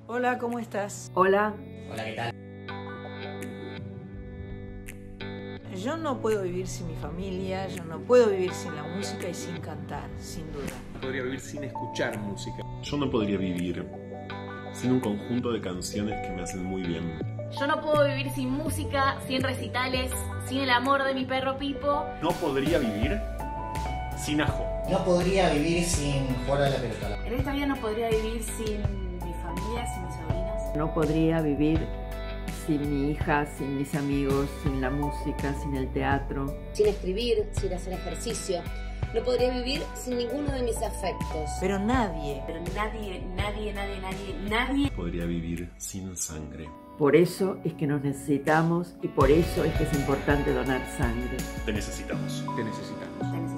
Hola, ¿cómo estás? Hola. Hola, ¿qué tal? Yo no puedo vivir sin mi familia, yo no puedo vivir sin la música y sin cantar, sin duda. No podría vivir sin escuchar música. Yo no podría vivir sin un conjunto de canciones que me hacen muy bien. Yo no puedo vivir sin música, sin recitales, sin el amor de mi perro Pipo. No podría vivir sin Ajo. No podría vivir sin jugar a la pelota. En esta vida no podría vivir sin mi familia, sin mis sobrinos. No podría vivir sin mi hija, sin mis amigos, sin la música, sin el teatro. Sin escribir, sin hacer ejercicio. No podría vivir sin ninguno de mis afectos. Pero nadie Podría vivir sin sangre. Por eso es que nos necesitamos y por eso es que es importante donar sangre. Te necesitamos. Te necesitamos.